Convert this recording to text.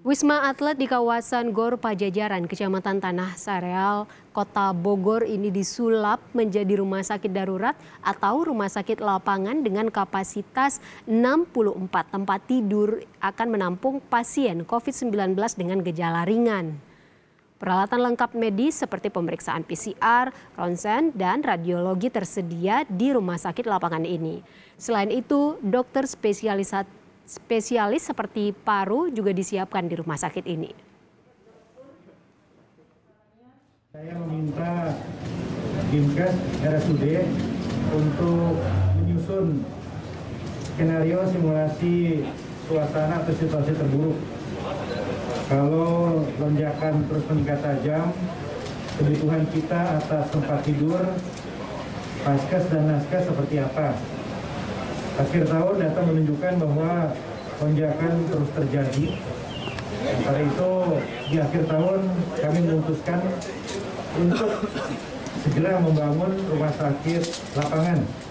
Wisma Atlet di kawasan Gor Pajajaran, Kecamatan Tanah Sareal, Kota Bogor ini disulap menjadi rumah sakit darurat atau rumah sakit lapangan dengan kapasitas 64 tempat tidur akan menampung pasien COVID-19 dengan gejala ringan. Peralatan lengkap medis seperti pemeriksaan PCR, ronsen, dan radiologi tersedia di rumah sakit lapangan ini. Selain itu, dokter spesialis seperti paru juga disiapkan di rumah sakit ini. Saya meminta Dinkes RSUD untuk menyusun skenario simulasi suasana atau situasi terburuk. Kalau lonjakan terus meningkat tajam, kebutuhan kita atas tempat tidur, paskes dan naskes seperti apa. Akhir tahun data menunjukkan bahwa lonjakan terus terjadi. Karena itu di akhir tahun kami memutuskan untuk segera membangun rumah sakit lapangan